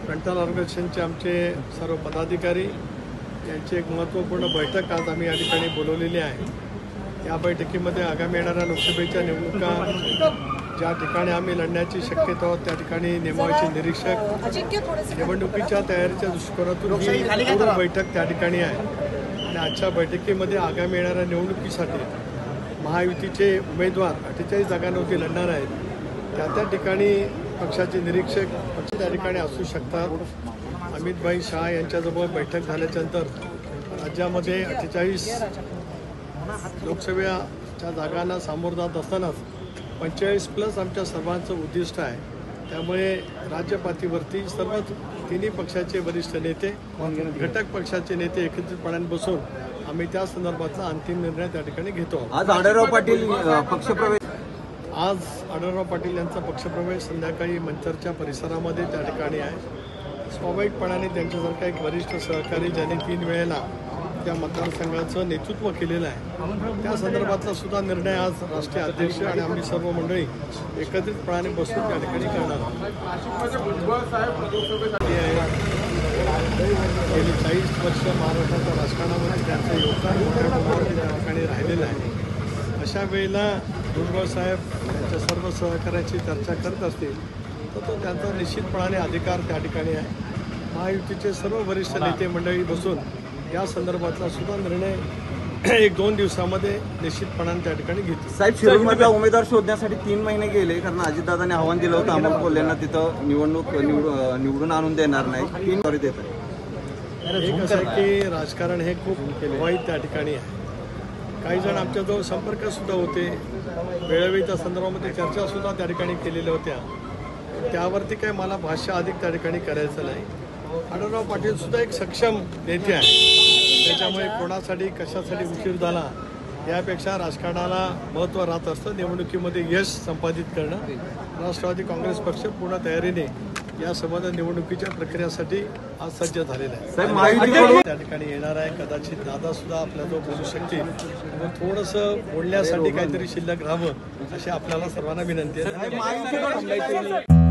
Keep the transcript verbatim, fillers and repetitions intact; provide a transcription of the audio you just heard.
Frontal ऑर्गनायझेशनचे आमचे सर्व पदाधिकारी यांची एक महत्त्वपूर्ण बैठक आज आम्ही या ठिकाणी बोलवलेली आहे। या बैठकीमध्ये आगामी येणाऱ्या लोकसभेच्या निवडणुका ज्या ठिकाणी आम्ही लढण्याची शक्यता आहोत त्या ठिकाणी नेमवायचे निरीक्षक निवडणुकीच्या तयारीच्या दृष्टिकोनातून ही पूर्ण बैठक त्या ठिकाणी आहे आणि आजच्या बैठकीमध्ये आगामी येणाऱ्या निवडणुकीसाठी महायुतीचे उमेदवार अठ्ठेचाळीस जागांवरती लढणार आहेत। त्या त्या ठिकाणी पक्षाचे निरीक्षक पक्ष त्या ठिकाणी असू शकतात। अमित भाई शाह यांच्याजवळ बैठक झाल्याच्यानंतर राज्यामध्ये अठ्ठेचाळीस लोकसभेच्या जागांना सामोरं जात असतानाच पंचेचाळीस प्लस आमच्या सर्वांचं उद्दिष्ट आहे। त्यामुळे राज्यपातळीवरती सर्व तिन्ही पक्षाचे वरिष्ठ नेते घटक पक्षाचे नेते एकत्रितपणाने बसून आम्ही त्या संदर्भातला अंतिम निर्णय त्या ठिकाणी घेतो। आज आढळराव पाटील पक्षप्रवेश आज आढळराव पाटील यांचा पक्षप्रवेश संध्याकाळी मंचरच्या परिसरामध्ये त्या ठिकाणी आहे। स्वाभाविकपणाने त्यांच्यासारखा एक वरिष्ठ सहकारी ज्यांनी तीन वेळेला त्या मतदारसंघाचं नेतृत्व केलेलं आहे त्या संदर्भातला सुद्धा निर्णय आज राष्ट्रीय अध्यक्ष आणि आम्ही सर्व मंडळी एकत्रितपणाने बसून त्या ठिकाणी करणार आहोत। गेली चाळीस वर्ष महाराष्ट्राच्या राजकारणामध्ये त्यांचं योगदान मोठ्या प्रमाणात त्या ठिकाणी राहिलेलं आहे। अशा वेळेला भुजबळ साहेब त्यांच्या सर्व सहकार्याची चर्चा करत असतील तर तो त्यांचा निश्चितपणाने अधिकार त्या ठिकाणी आहे। महायुतीचे सर्व वरिष्ठ नेते मंडळी बसून या संदर्भातला सुद्धा निर्णय एक दोन दिवसामध्ये निश्चितपणाने त्या ठिकाणी घेतील। साहेब, शिरूरमधला उमेदवार शोधण्यासाठी तीन महिने गेले कारण अजितदादांनी आव्हान दिलं होतं अमोल कोल्हेंना तिथं निवडणूक निवडून आणून देणार नाही, तीन वर देत आहे। एक असं आहे की राजकारण हे खूप वाईट त्या ठिकाणी आहे। काही जण आमच्याजवळ संपर्क सुद्धा होते, वेळोवेळी त्या संदर्भामध्ये चर्चा सुद्धा त्या ठिकाणी केलेल्या होत्या। त्यावरती काय मला भाष्य अधिक त्या ठिकाणी करायचं नाही। आढळराव पाटील सुद्धा एक सक्षम नेते आहे, त्याच्यामुळे कोणासाठी कशासाठी उशीर झाला यापेक्षा राजकारणाला महत्त्व राहत असतं निवडणुकीमध्ये यश संपादित करणं। राष्ट्रवादी काँग्रेस पक्ष पूर्ण तयारीने या संबंध निवडणुकीच्या प्रक्रियेसाठी आज सज्ज झालेला आहे। त्या ठिकाणी येणार आहे, कदाचित दादा सुद्धा आपल्याजवळ बोलू शकतील, थोडंसं बोलण्यासाठी काहीतरी शिल्लक राहावं अशी आपल्याला सर्वांना विनंती आहे।